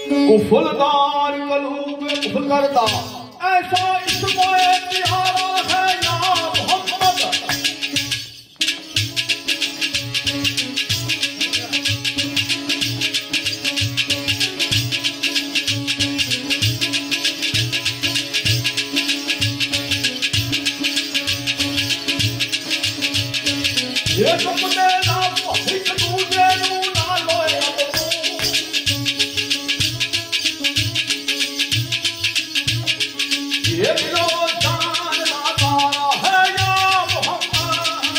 कुफलदार कलूब कुफल करता ऐसा इसमाए प्यारा है या मोहम्मद। ये तुमने ना एक दूजे नू ना लोए ये दिलो जान नादारा है या मोहम्मद।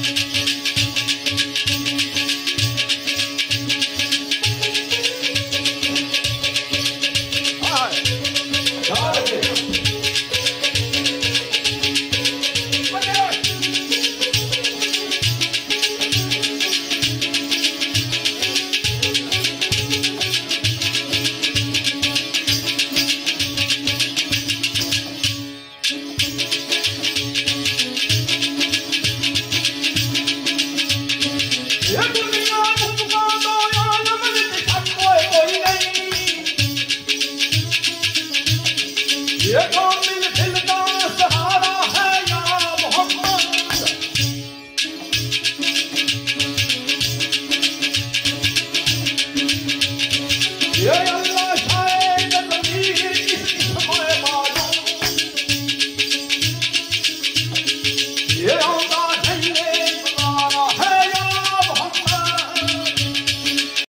ये दुनिया मुक्का दो आलम विच कोई नहीं। ये कामिल दिल का सहारा है या मोहम्मद। ये